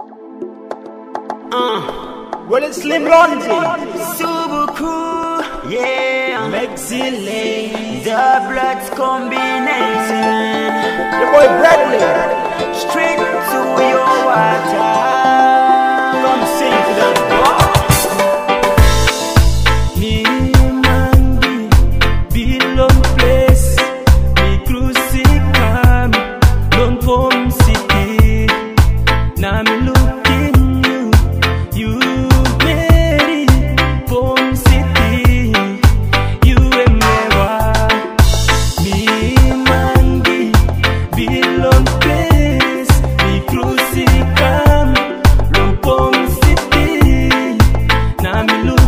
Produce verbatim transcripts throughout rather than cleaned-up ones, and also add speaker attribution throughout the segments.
Speaker 1: Uh, well, it's Slim Lonzy,
Speaker 2: Subuku, yeah,
Speaker 1: Maxile,
Speaker 2: the Bloods combination,
Speaker 1: the boy Bradley,
Speaker 2: straight to your water.
Speaker 1: Come sing to them.
Speaker 3: Me mangi, belong place, me crucify, don't form city, na me looking you, you Mary, form city, you and never. Me mangi, belong place, me crucify, don't form city, na me looking.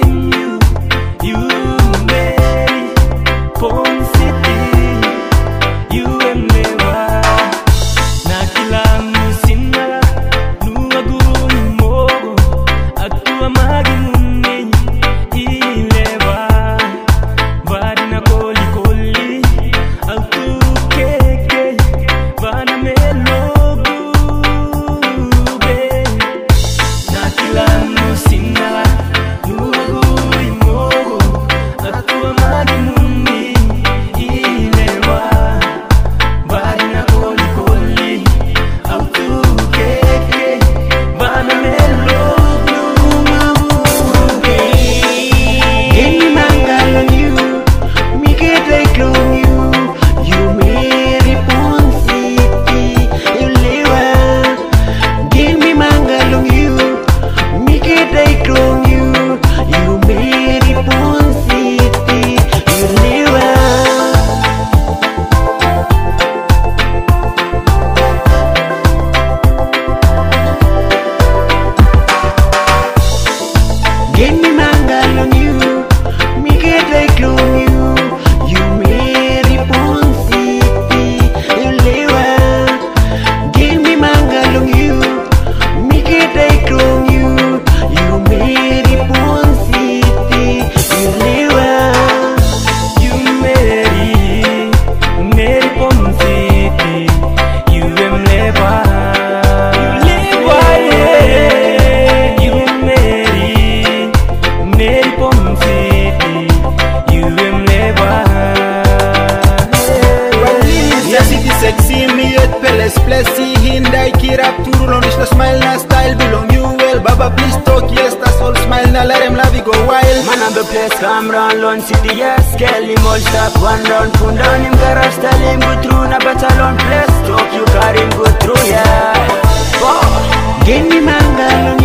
Speaker 1: Plessy, Hyundai, Kirap, Turulon, is the smile, na style, belong you well. Baba, please talk, yes, that's all smile, now let him love you go wild.
Speaker 2: Man on the place, come round, Lone City, yes. Kelly, all stop, one round, put down him, garage, tell him, go through, na better Lone place. Talk, you got him, go through, yeah. Oh.
Speaker 3: Give me manga,